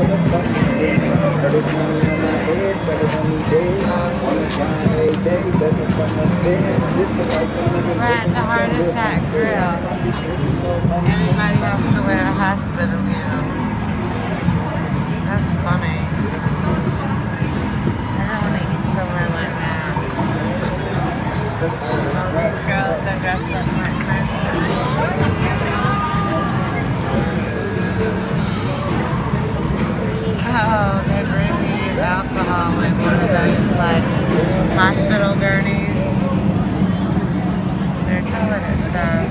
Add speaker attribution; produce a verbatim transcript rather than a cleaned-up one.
Speaker 1: to the fucking game. Heard it's money on my head, sellers on me dead. On the grind every day, begging from the bed. This the life I'm living.
Speaker 2: We're at the Heart Attack Grill. Everybody has to wear a hospital gown. That's funny. I don't want to eat somewhere like that. All these girls are dressed up like oh, they bring you alcohol in one of those like hospital gurneys. They're toilet stuff.